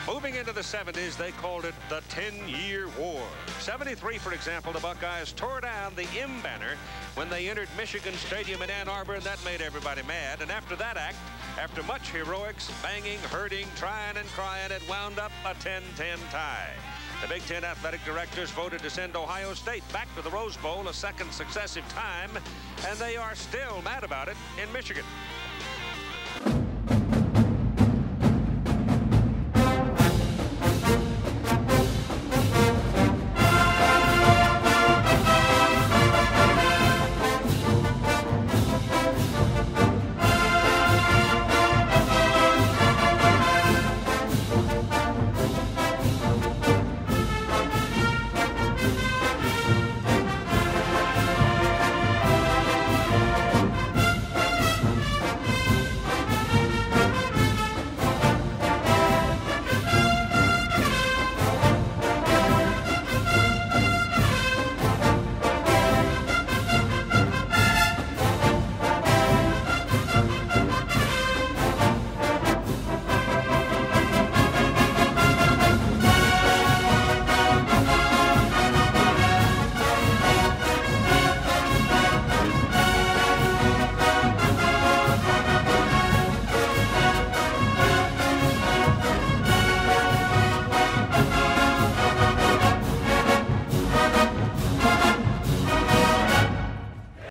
Moving into the 70s, they called it the 10-Year War. 73, for example, the Buckeyes tore down the M banner when they entered Michigan Stadium in Ann Arbor, and that made everybody mad. And after that act, after much heroics, banging, hurting, trying, and crying, it wound up a 10-10 tie. The Big Ten athletic directors voted to send Ohio State back to the Rose Bowl a second successive time, and they are still mad about it in Michigan.